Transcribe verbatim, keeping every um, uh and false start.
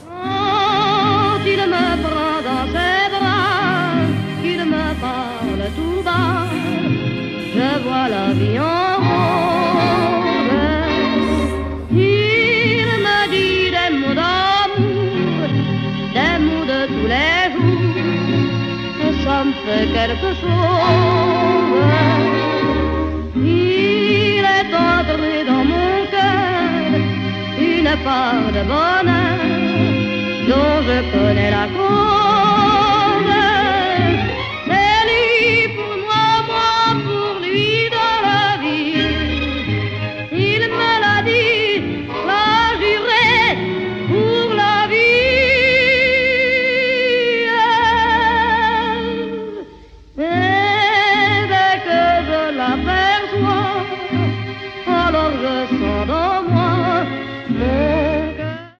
Quand il me prend dans ses bras, qu'il me parle tout bas, je vois la vie en rose. Il me dit des mots d'amour, des mots de tous les jours, et ça me fait quelque chose. Il est entré dans mon cœur une part de bonheur